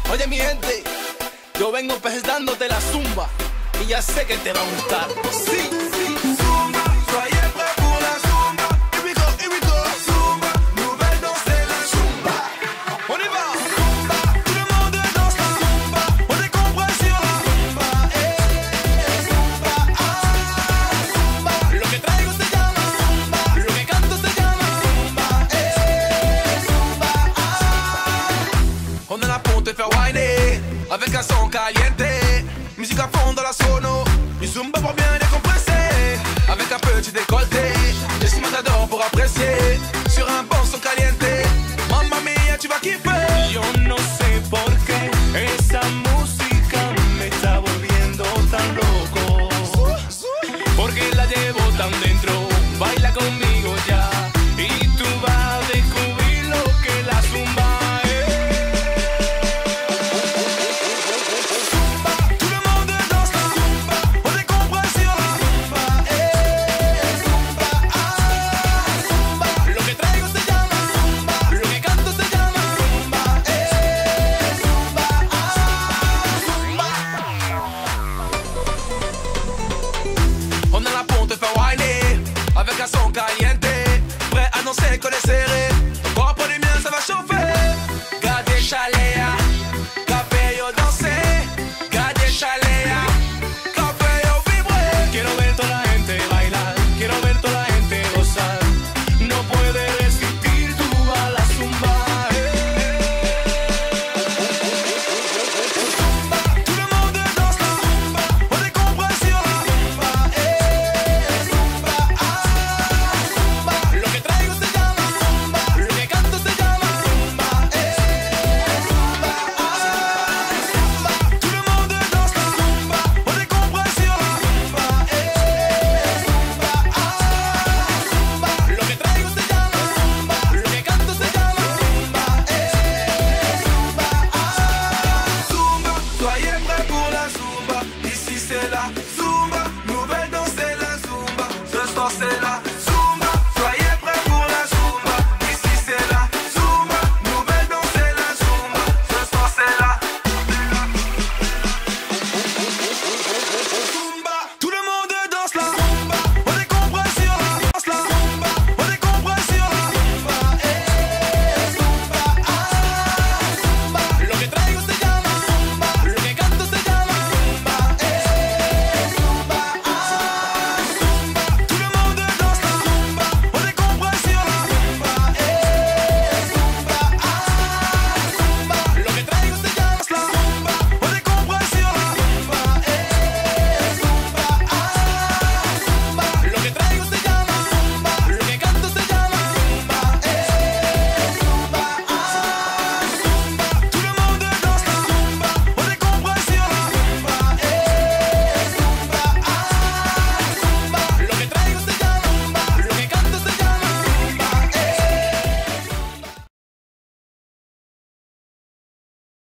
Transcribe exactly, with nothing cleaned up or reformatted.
Oye mi gente, yo vengo presentándote la zumba y ya sé que te va a gustar. Sí, sí. Zumba, soyez prêts pour la zumba. Here we go, here we go. Zumba, nouvelle danse de la zumba. On y va. Zumba, tout le monde danse la zumba. On est compris sur la zumba. Eh, zumba, ah, zumba. Lo que traigo se llama zumba. Lo que canto se llama zumba. Eh, zumba, ah. On est là pour te faire whiner avec un son caliente. Musique à fond dans la sono. Une zumba pour bien les comprendre.